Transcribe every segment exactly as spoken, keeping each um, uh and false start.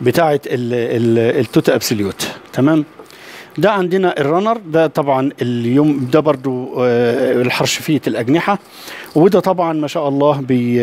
بتاعه التوتا ابسوليوت. تمام. ده عندنا الرانر، ده طبعا اليوم ده برضو الحرشفية الأجنحة، وده طبعا ما شاء الله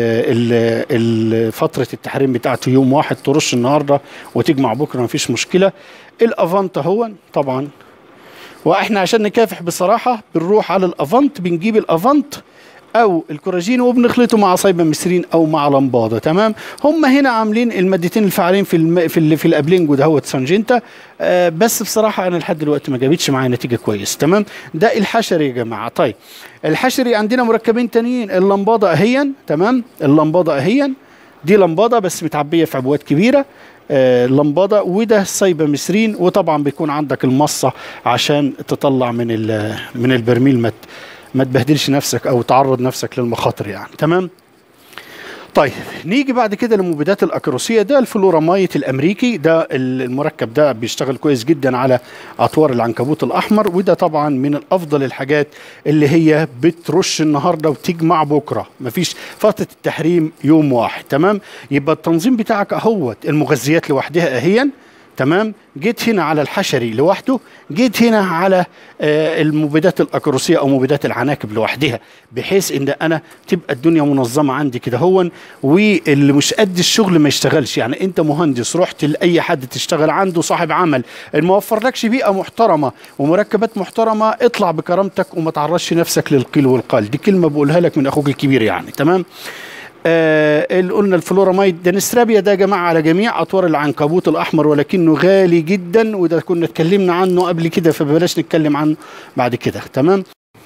فترة التحريم بتاعته يوم واحد، ترش النهاردة وتجمع بكرة مفيش مشكلة. الأفانت هو طبعا، واحنا عشان نكافح بصراحة بنروح على الأفانت، بنجيب الأفانت او الكوراجين وبنخلطه مع سايباميثرين او مع لمباده. تمام. هم هنا عاملين المادتين الفعالين في الم... في ال... في الابلينجو ده هو سانجنتا، آه بس بصراحه انا لحد دلوقتي ما جابتش معايا نتيجه كويس. تمام. ده الحشري يا جماعه. طيب الحشري عندنا مركبين تانيين، اللمباده اهيا. تمام. اللمباده اهيا، دي لمباده بس متعبيه في عبوات كبيره، آه لمباده، وده سايباميثرين، وطبعا بيكون عندك المصه عشان تطلع من ال... من البرميل مت ما تبهدلش نفسك او تعرض نفسك للمخاطر يعني. تمام. طيب نيجي بعد كده لمبيدات الاكروسيه. ده الفلورامايت الامريكي، ده المركب ده بيشتغل كويس جدا على اطوار العنكبوت الاحمر، وده طبعا من الافضل الحاجات اللي هي بترش النهارده وتجمع بكره، مفيش فتره التحريم يوم واحد. تمام. يبقى التنظيم بتاعك اهوت، المغذيات لوحدها اهيا. تمام. جيت هنا على الحشري لوحده، جيت هنا على آه المبيدات الاكروسيه او مبيدات العناكب لوحدها، بحيث ان انا تبقى الدنيا منظمه عندي كده هون، واللي مش قد الشغل ما يشتغلش. يعني انت مهندس رحت لاي حد تشتغل عنده، صاحب عمل ما وفرلكش بيئه محترمه ومركبات محترمه، اطلع بكرامتك وما تعرضش نفسك للقيل والقال. دي كلمه بقولها لك من اخوك الكبير يعني. تمام. آه اللي قلنا الفلورامايد دانسترابيا ده يا جماعه على جميع اطوار العنكبوت الاحمر، ولكنه غالي جدا، وده كنا اتكلمنا عنه قبل كده فبلاش نتكلم عنه بعد كده. تمام.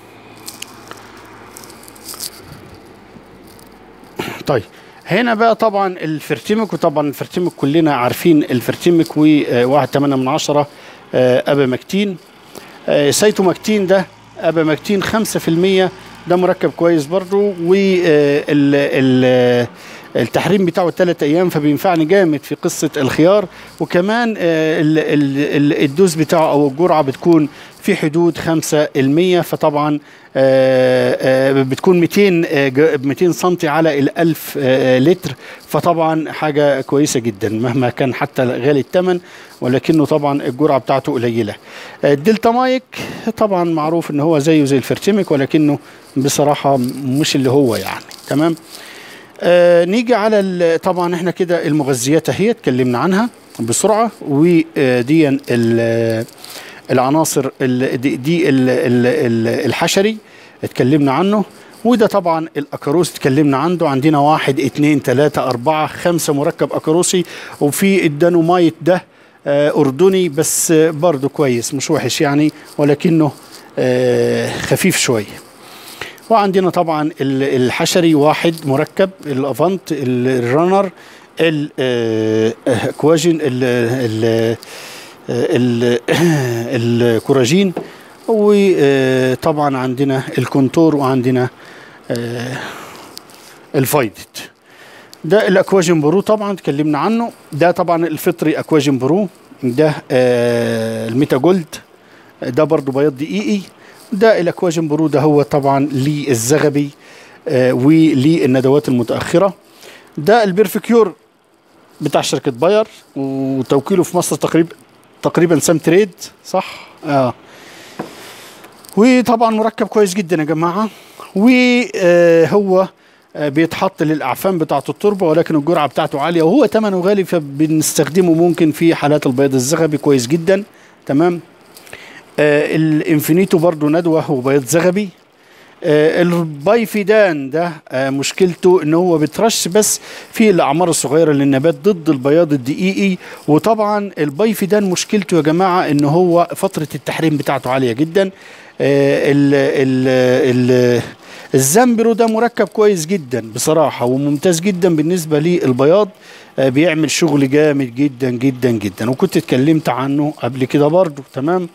طيب هنا بقى طبعا الفرتيمك، وطبعا الفرتيمك كلنا عارفين الفرتيمك، وواحد تمانية من عشرة آه ابامكتين. آه سيتوماكتين ده ابامكتين خمسة في المية، ده مركب كويس برضو، والتحريم بتاعه ثلاث ايام فبينفعني جامد في قصه الخيار. وكمان الدوز بتاعه او الجرعه بتكون في حدود خمسة بالمية، فطبعا بتكون ميتين ميتين سنتي على الألف لتر، فطبعا حاجه كويسه جدا مهما كان حتى غالي الثمن، ولكنه طبعا الجرعه بتاعته قليله. الدلتا مايك طبعا معروف ان هو زيه زي الفرتيمك، ولكنه بصراحه مش اللي هو يعني. تمام. آه نيجي على طبعا احنا كده المغذيات اهي اتكلمنا عنها بسرعه، ودي العناصر دي, دي ال ال ال الحشري اتكلمنا عنه، وده طبعا الاكروس اتكلمنا عنه. عندنا واحد اتنين تلاته اربعه خمسه مركب اكروسي، وفي الدانومايت ده آه اردني بس برضه كويس مش وحش يعني، ولكنه آه خفيف شويه. وعندنا طبعا الحشري واحد مركب، الافانت، الرانر، الكواجين، الكوراجين، وطبعا عندنا الكونتور، وعندنا الفايدت. ده الاكواجين برو طبعا اتكلمنا عنه. ده طبعا الفطري اكواجين برو، ده الميتا جولد، ده برضو بياض دقيقي. ده الاكواجين برو ده هو طبعا للزغبي آه وللندوات المتاخره. ده البيرفكيور بتاع شركه باير، وتوكيله في مصر تقريبا تقريبا سام تريد صح. اه وطبعا مركب كويس جدا يا جماعه، وهو آه بيتحط للاعفان بتاعه التربه، ولكن الجرعه بتاعته عاليه وهو ثمنه غالي، فبنستخدمه ممكن في حالات البياض الزغبي كويس جدا. تمام. آه الانفينيتو برضو ندوه وبياض زغبي. آه البايفيدان ده آه مشكلته ان هو بترش بس في الاعمار الصغيره للنبات ضد البياض الدقيقي. وطبعا البايفيدان مشكلته يا جماعه ان هو فتره التحريم بتاعته عاليه جدا. آه ال ال ال الزامبرو ده مركب كويس جدا بصراحه وممتاز جدا بالنسبه للبياض، آه بيعمل شغل جامد جدا جدا جدا، وكنت اتكلمت عنه قبل كده برضو. تمام.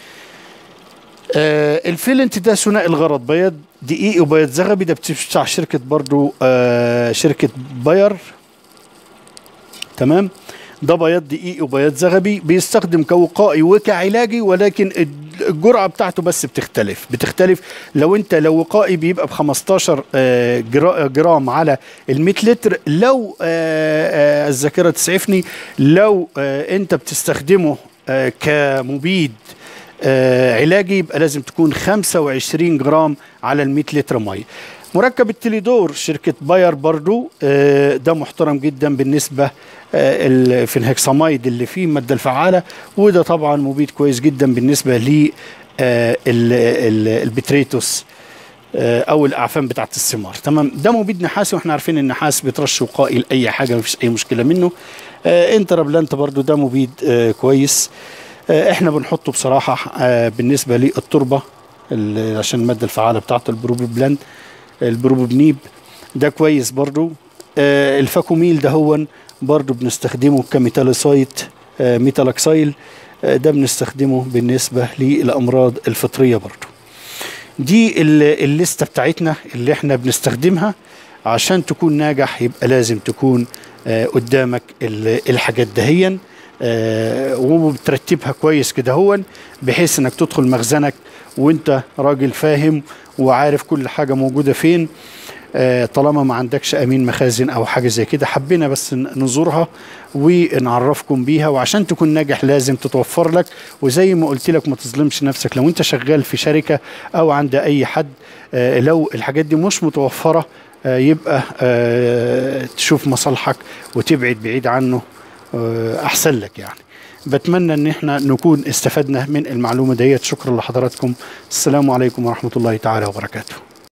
آه الفيلنت ده ثنائي الغرض، بياض دقيقي وبياض زغبي، ده بتاع شركة برضو آه شركة باير. تمام. ده بياض دقيقي وبياض زغبي، بيستخدم كوقائي وكعلاجي، ولكن الجرعه بتاعته بس بتختلف بتختلف لو انت لو وقائي بيبقى ب خمستاشر جرام على ال مية لتر. لو الذاكره تسعفني لو انت بتستخدمه كمبيد علاجي يبقى لازم تكون خمسة وعشرين جرام على ال مية لتر ميه. مركب التليدور شركة باير برضو ده محترم جدا بالنسبة الفينهكساميد اللي فيه المادة الفعالة، وده طبعا مبيد كويس جدا بالنسبة للبتريتوس او الاعفان بتاعة الثمار. تمام، ده مبيد نحاسي واحنا عارفين النحاس بيترش وقائي لاي حاجة مفيش اي مشكلة منه. انترابلانت برضو ده مبيد كويس، احنا بنحطه بصراحة بالنسبة للتربة عشان المادة الفعالة بتاعته البروبلانت البروبنيب ده كويس برضو. آه الفاكوميل ده هو برضو بنستخدمه كميتالوسايت آه ميتالوكسيل، آه ده بنستخدمه بالنسبة للأمراض الفطرية برضو. دي الليستة بتاعتنا اللي احنا بنستخدمها عشان تكون ناجح. يبقى لازم تكون آه قدامك الحاجات دهيا آه وبترتبها كويس كده هو بحيث انك تدخل مخزنك وانت راجل فاهم وعارف كل حاجة موجودة فين. آه طالما ما عندكش امين مخازن او حاجة زي كده حبينا بس نزورها ونعرفكم بيها. وعشان تكون ناجح لازم تتوفر لك، وزي ما قلت لك ما تظلمش نفسك. لو انت شغال في شركة او عند اي حد آه لو الحاجات دي مش متوفرة آه يبقى آه تشوف مصالحك وتبعد بعيد عنه آه احسن لك يعني. بتمنى ان احنا نكون استفدنا من المعلومة ديت. شكرا لحضراتكم، السلام عليكم ورحمة الله تعالى وبركاته.